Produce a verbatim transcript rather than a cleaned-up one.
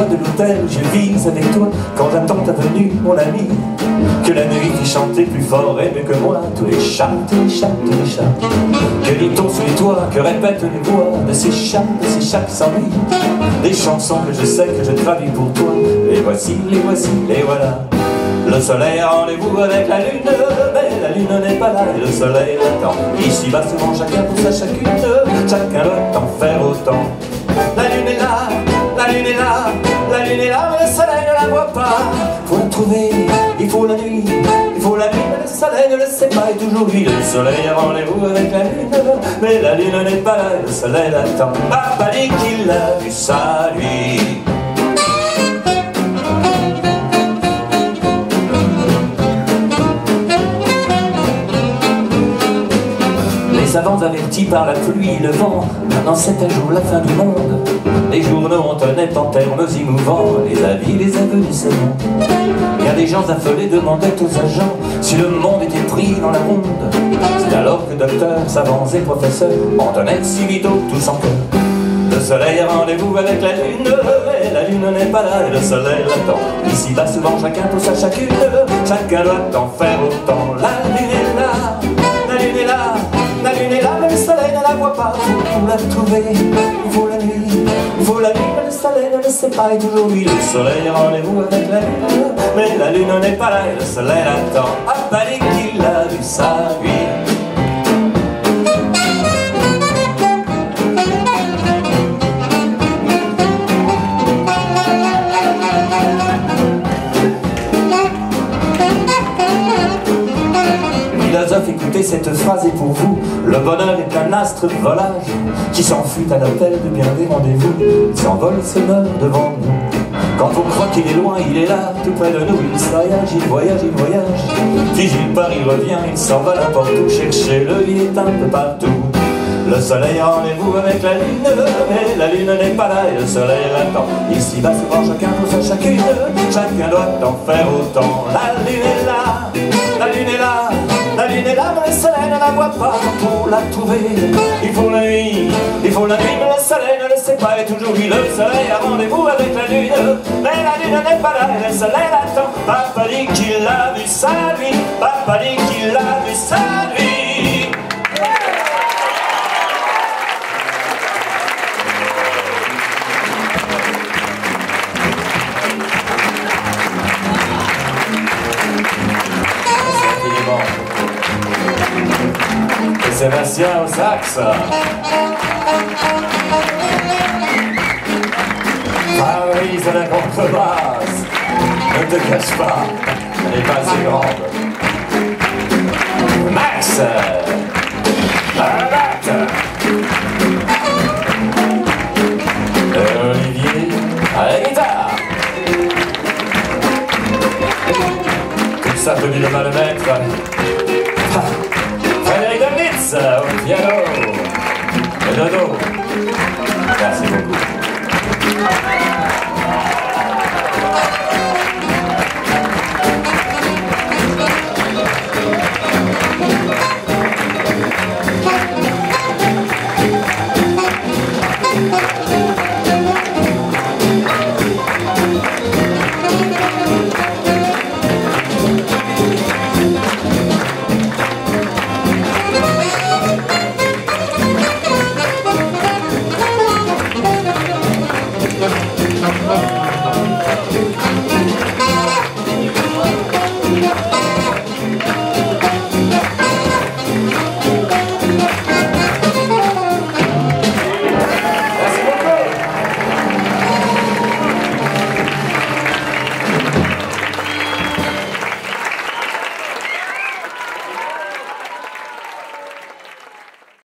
de l'hôtel où je vis avec toi, quand j'attends ta venue, mon ami, que la nuit qui chantait plus fort et mieux que moi, tous les chats, tous les chats, tous les chats, que dit-on sous les toits, que répètent les voix de ces chats, de ces chats qui s'ennuient, des chansons que je sais que je traduis pour toi, les voici, les voici, les voilà. Le soleil a rendez-vous avec la lune, mais la lune n'est pas là et le soleil l'attend. Ici va souvent chacun pour sa chacune, chacun doit en faire autant. La lune est là, la lune est là, la lune est là, mais le soleil ne la voit pas. Faut la trouver, il faut la nuit, il faut la nuit, mais le soleil ne le sait pas. Et toujours lui, le soleil a rendez-vous avec la lune, mais la lune n'est pas là et le soleil l'attend. Papa dit qu'il a vu ça, lui. Les savants avertis par la pluie et le vent, maintenant c'est un jour la fin du monde. Les journaux ont un net en termes émouvants, les avis, les aveux du savant. Bien des gens affolés demandaient aux agents si le monde était pris dans la ronde. C'est alors que docteurs, savants et professeurs entonnaient si vito tous en cœur. Le soleil a rendez-vous avec la lune, et la lune n'est pas là et le soleil l'attend. Ici va souvent chacun pour sa chacune, chacun doit en faire autant. La lune est là, la lune est là, la lune est là, mais le soleil ne la voit pas. Pour la trouver, il faut la nuit, il faut la nuit, mais le soleil ne le sait pas. Et toujours lui, le soleil a rendez-vous avec la lune, mais la lune n'est pas là et le soleil attend. Ah, fallait qu'il a vu ça, lui. Philosophe, écoutez cette phrase est pour vous. Le bonheur est un astre de volage qui s'enfuit à l'appel de bien des rendez-vous. Il s'envole, se meurt devant nous. Quand on croit qu'il est loin, il est là, tout près de nous. Il voyage, il voyage, il voyage. Puis il part, il revient, il s'envole n'importe où. Cherchez-le, il est un peu partout. Le soleil a rendez-vous avec la lune, mais la lune n'est pas là et le soleil l'attend. Ici va souvent chacun pour sa chacune, chacun doit en faire autant. La lune est là, la lune est là, la lune est là, mais le soleil ne la voit pas. Pour la trouver, il faut la nuit, il faut la nuit, mais le soleil ne le sait pas. Et toujours lui, le soleil a rendez-vous avec la lune, mais la lune n'est pas là et le soleil l'attend. Papa dit qu'il a vu ça, lui, papa dit qu'il a vu ça, lui. Et Sébastien au sax. Fabrice à la contrebasse. Ne te cache pas, elle n'est pas assez grande. Max à la batte. Et Olivier à la guitare. Tout ça venu de mal mettre. Frédéric Domnitz au piano et dodo. Merci beaucoup.